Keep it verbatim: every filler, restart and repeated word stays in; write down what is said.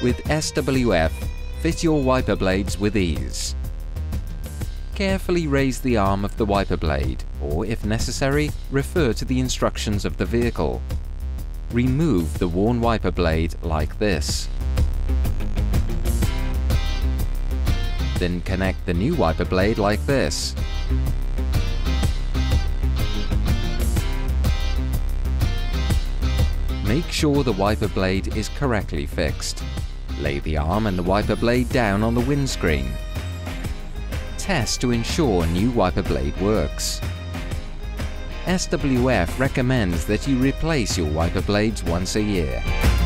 With S W F, fit your wiper blades with ease. Carefully raise the arm of the wiper blade, or if necessary, refer to the instructions of the vehicle. Remove the worn wiper blade like this. Then connect the new wiper blade like this. Make sure the wiper blade is correctly fixed. Lay the arm and the wiper blade down on the windscreen. Test to ensure new wiper blade works. S W F recommends that you replace your wiper blades once a year.